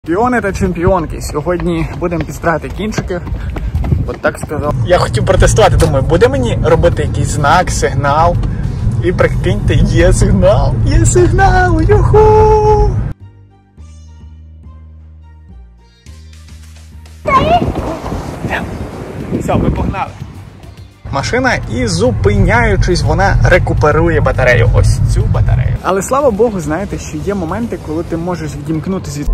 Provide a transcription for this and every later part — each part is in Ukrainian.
Чемпіони та чемпіонки. Сьогодні будемо підстрати кінчики. От так сказав. Я хотів протестувати, думаю, буде мені робити якийсь знак, сигнал. І прикиньте, є сигнал! Є сигнал! Юху! Все, ми погнали. Машина і зупиняючись, вона рекуперує батарею. Ось цю батарею. Але слава Богу, знаєте, що є моменти, коли ти можеш відімкнутися від...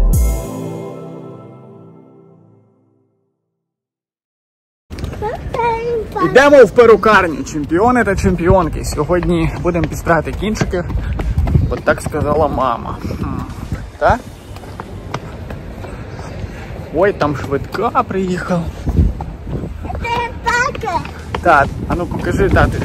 Йдемо в перукарню. Чемпіони та чемпіонки. Сьогодні будемо підстрати кінчики. От так сказала мама. Так? Ой, там швидка приїхала. Це тато. Так, а ну покажи татові.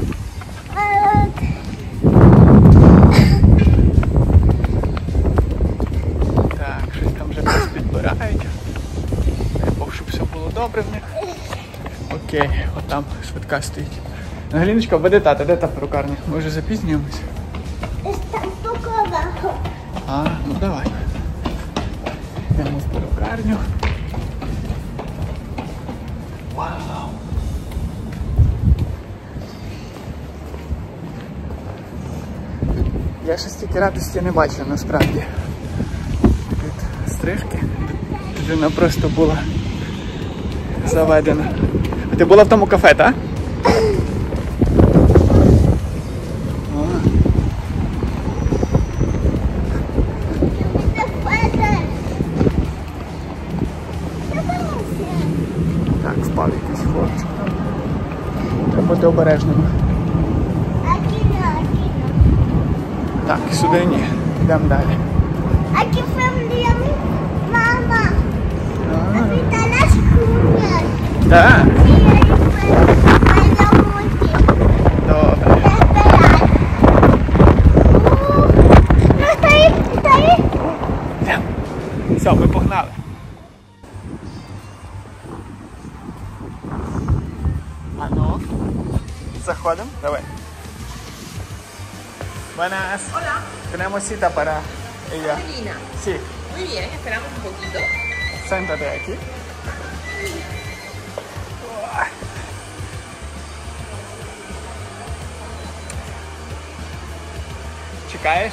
Так, щось там вже нас підбирають. Дай Бог, щоб все було добре в них. Окей, от там швидка стоїть. Галіночка, веди тата, де та перукарня? Ми вже запізнюємося. Там покова. А, ну давай. Йдемо в перукарню. Вау! Я ще стільки радості не бачив, насправді. Від стрижки. Людина просто була заведена. А ти була в тому кафе, так? Так, спав якийсь хлопчик. Треба бути обережним. Так, сюди ні. Йдемо далі. Мама. Вітала шкуля. Так. Добре. Все, ми погнали. А ну, заходимо. Давай. Buenas. Hola. Tenemos cita para ella. Melina. Sí. Muy bien, esperamos un poquito. Siéntate aquí. Чекаєш?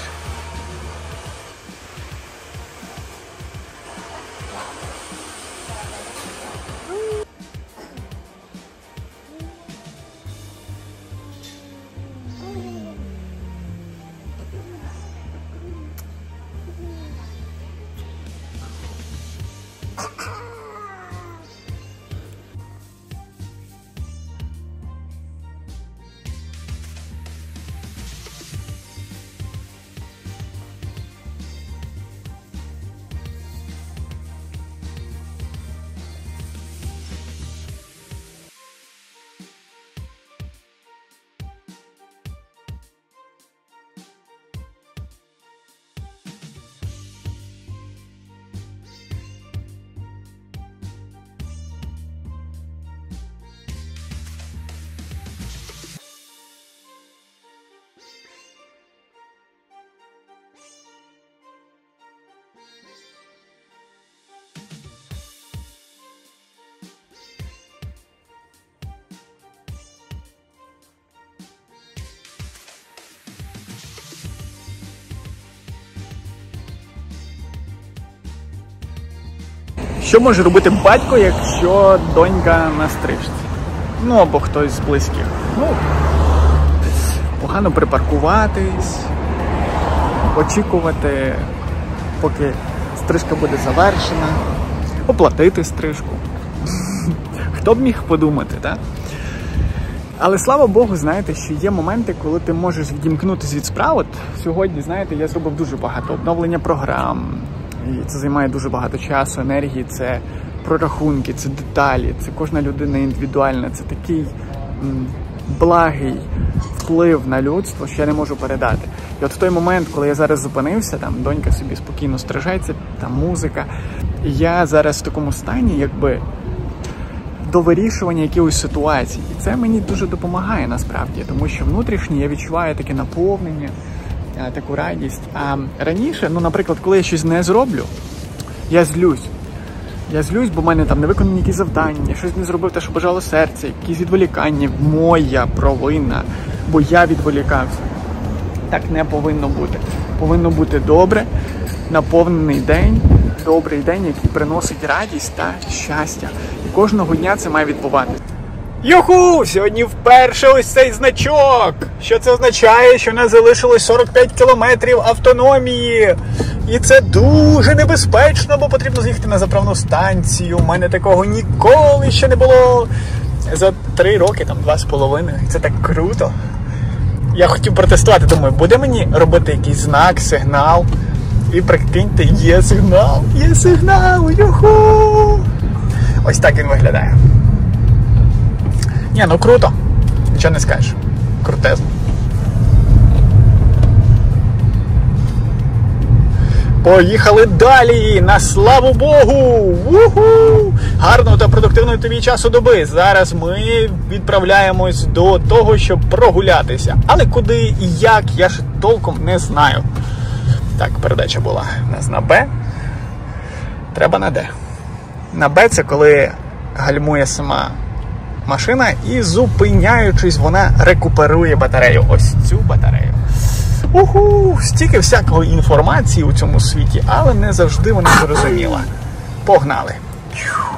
Що може робити батько, якщо донька на стрижці? Ну, або хтось з близьких. Ну, погано припаркуватись, очікувати, поки стрижка буде завершена, оплатити стрижку. Хто б міг подумати, так? Але слава Богу, знаєте, що є моменти, коли ти можеш відімкнутися від справ. От сьогодні, знаєте, я зробив дуже багато обновлення програм. І це займає дуже багато часу, енергії, це прорахунки, це деталі, це кожна людина індивідуальна, це такий благий вплив на людство, що я не можу передати. І от в той момент, коли я зараз зупинився, там донька собі спокійно стрижеться, там музика, і я зараз в такому стані, якби до вирішування якихось ситуацій. І це мені дуже допомагає насправді, тому що внутрішньо я відчуваю таке наповнення, таку радість. А раніше, ну, наприклад, коли я щось не зроблю, Я злюсь. Я злюсь, бо в мене там не виконані якісь завдання, щось не зробив те, що бажало серце, якісь відволікання. Моя провина, бо я відволікався. Так не повинно бути. Повинно бути добре, наповнений день, добрий день, який приносить радість та щастя. І кожного дня це має відбуватися. Юху! Сьогодні вперше ось цей значок! Що це означає? Що в нас залишилось 45 кілометрів автономії. І це дуже небезпечно, бо потрібно з'їхати на заправну станцію. У мене такого ніколи ще не було. За 3 роки, там 2,5. Це так круто. Я хотів протестувати, думаю, буде мені робити якийсь знак, сигнал. І прикиньте, є сигнал, юху! Ось так він виглядає. Ні, ну круто. Нічого не скажеш. Крутезно. Поїхали далі! На славу Богу! Уху! Гарного та продуктивного тобі часу доби. Зараз ми відправляємось до того, щоб прогулятися. Але куди і як, я ж толком не знаю. Так, передача була у нас на Б. Треба на Д. На Б це коли гальмує сама машина і, зупиняючись, вона рекуперує батарею. Ось цю батарею. Уху! Стільки всякої інформації у цьому світі, але не завжди вона зрозуміла. Погнали!